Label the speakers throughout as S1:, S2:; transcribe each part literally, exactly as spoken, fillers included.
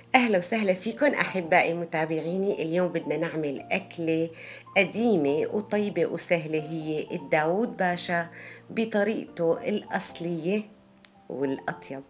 S1: أهلا وسهلا فيكم أحبائي متابعيني. اليوم بدنا نعمل أكلة قديمة وطيبة وسهلة، هي الداود باشا بطريقته الأصلية والأطيب.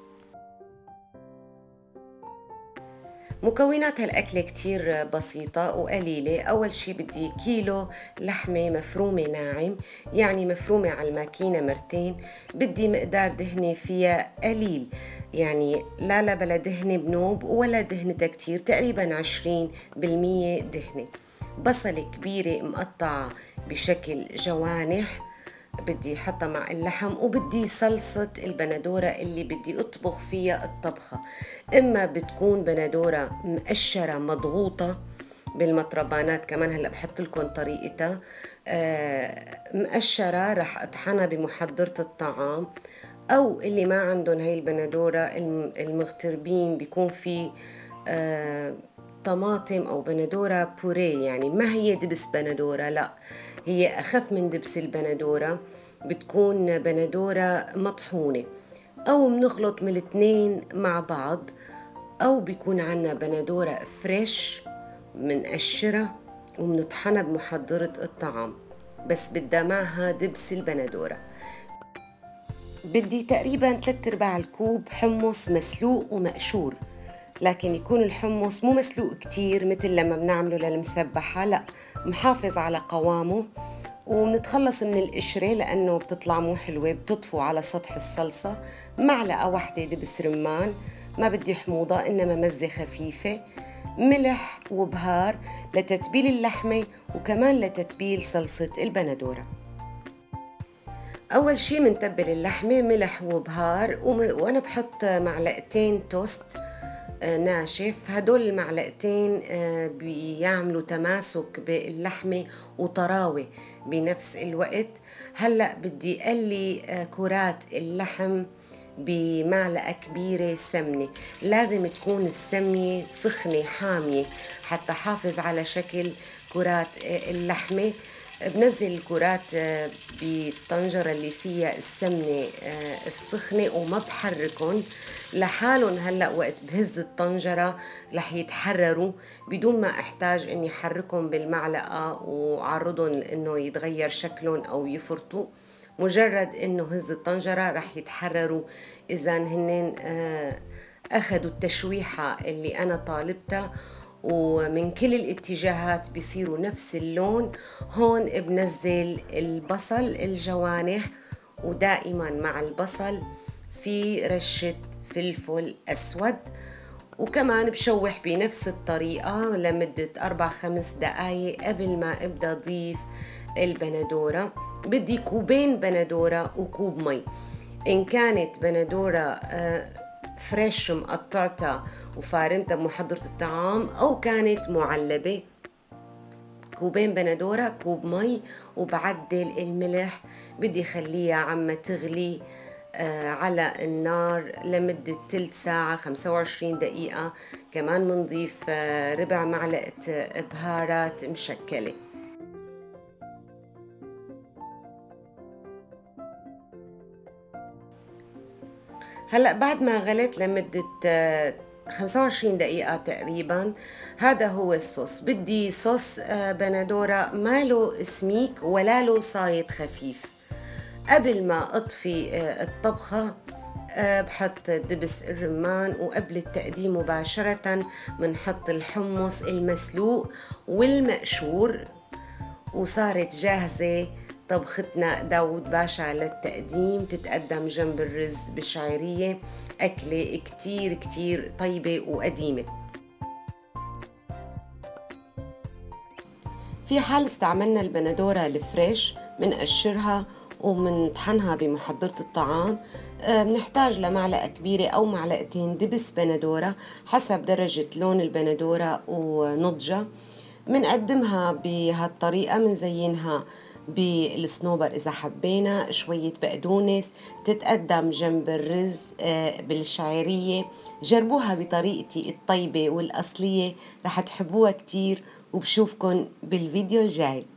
S1: مكونات هالأكلة كتير بسيطة وقليلة. أول شي بدي كيلو لحمة مفرومة ناعم، يعني مفرومة على الماكينة مرتين. بدي مقدار دهنة فيها قليل، يعني لا لا بلا دهنة بنوب ولا دهنتها كتير، تقريبا عشرين بالمية دهنة. بصلة كبيرة مقطعة بشكل جوانح بدي احطها مع اللحم، وبدي صلصة البندورة اللي بدي اطبخ فيها الطبخة. اما بتكون بندورة مقشرة مضغوطة بالمطربانات، كمان هلا بحط لكم طريقتها. آه مقشرة رح اطحنها بمحضرة الطعام، او اللي ما عندهم هاي البندورة المغتربين بيكون في آه طماطم او بندورة بوريه، يعني ما هي دبس بندورة، لا هي اخف من دبس البندورة، بتكون بندورة مطحونة. او بنخلط من الاثنين مع بعض، او بيكون عنا بندورة فريش منقشرة ومنطحنها بمحضرة الطعام، بس بدها معها دبس البندورة. بدي تقريبا ثلاثة ارباع الكوب حمص مسلوق ومقشور، لكن يكون الحمص مو مسلوق كتير مثل لما بنعمله للمسبحة، لا محافظ على قوامه. وبنتخلص من القشرة لأنه بتطلع مو حلوة، بتطفو على سطح الصلصة. معلقة واحدة دبس رمان، ما بدي حموضة إنما مزة خفيفة. ملح وبهار لتتبيل اللحمة وكمان لتتبيل صلصة البندورة. أول شي منتبل اللحمة ملح وبهار، وأنا بحط معلقتين توست ناشف. هدول المعلقتين بيعملوا تماسك باللحمة وطراوة بنفس الوقت. هلأ بدي قلي كرات اللحم بمعلقة كبيرة سمنة، لازم تكون السمنة سخنة حامية حتى حافظ على شكل كرات اللحمة. بنزل الكرات بالطنجرة اللي فيها السمنة السخنة وما بحركن لحالهم. هلأ وقت بهز الطنجرة رح يتحرروا بدون ما احتاج اني حركهم بالمعلقة وعرضهم انه يتغير شكلهم او يفرطوا. مجرد انه هز الطنجرة رح يتحرروا اذا هنن اخذوا التشويحة اللي انا طالبتها، ومن كل الاتجاهات بيصيروا نفس اللون. هون بنزل البصل الجوانح، ودائما مع البصل في رشة فلفل أسود، وكمان بشوح بنفس الطريقة لمدة أربع خمس دقايق قبل ما أبدأ أضيف البندورة. بدي كوبين بندورة وكوب مي. إن كانت بندورة فريش مقطعتها وفارمتها بمحضرة الطعام، أو كانت معلبة، كوبين بندورة كوب مي. وبعدل الملح، بدي خليها عم تغلي على النار لمدة تلت ساعة خمسة وعشرين دقيقة. كمان منضيف ربع معلقة بهارات مشكلة. هلأ بعد ما غليت لمدة خمسة وعشرين دقيقة تقريبا، هذا هو الصوص. بدي صوص بندورة ما له سميك ولا له صايد خفيف. قبل ما أطفي الطبخة بحط دبس الرمان، وقبل التقديم مباشرة بنحط الحمص المسلوق والمقشور، وصارت جاهزة طبختنا داود باشا للتقديم. تتقدم جنب الرز بالشعيرية. أكلة كتير كتير طيبة وقديمة. في حال استعملنا البندورة الفريش منقشرها ومنطحنها بمحضرة الطعام، بنحتاج لمعلقة كبيرة أو معلقتين دبس بندورة حسب درجة لون البندورة ونضجها. منقدمها بهالطريقة، منزينها بالصنوبر إذا حبينا، شوية بقدونس، تتقدم جنب الرز بالشعيرية. جربوها بطريقتي الطيبة والأصلية، رح تحبوها كتير، وبشوفكن بالفيديو الجاي.